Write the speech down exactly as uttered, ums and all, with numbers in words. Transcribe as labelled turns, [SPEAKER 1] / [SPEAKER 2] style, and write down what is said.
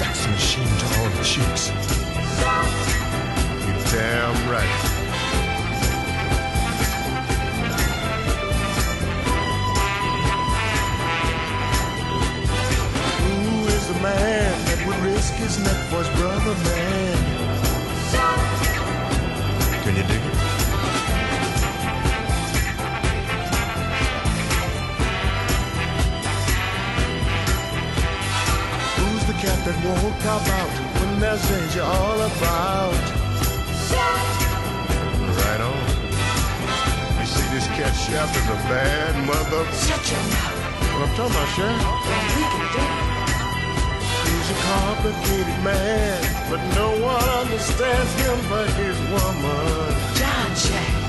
[SPEAKER 1] sex machine to all the chicks.
[SPEAKER 2] You're damn right. Who is the man that would risk his neck for his brother, man? Can you dig it? Who's the cat that won't cop out when there's danger all about? Right on. You see, this cat chef is a bad mother.
[SPEAKER 3] Shut your mouth.
[SPEAKER 2] What I'm talking about, Chef?
[SPEAKER 3] Well, we can do it.
[SPEAKER 2] He's a complicated man, but no one understands him but his woman.
[SPEAKER 3] John Shack.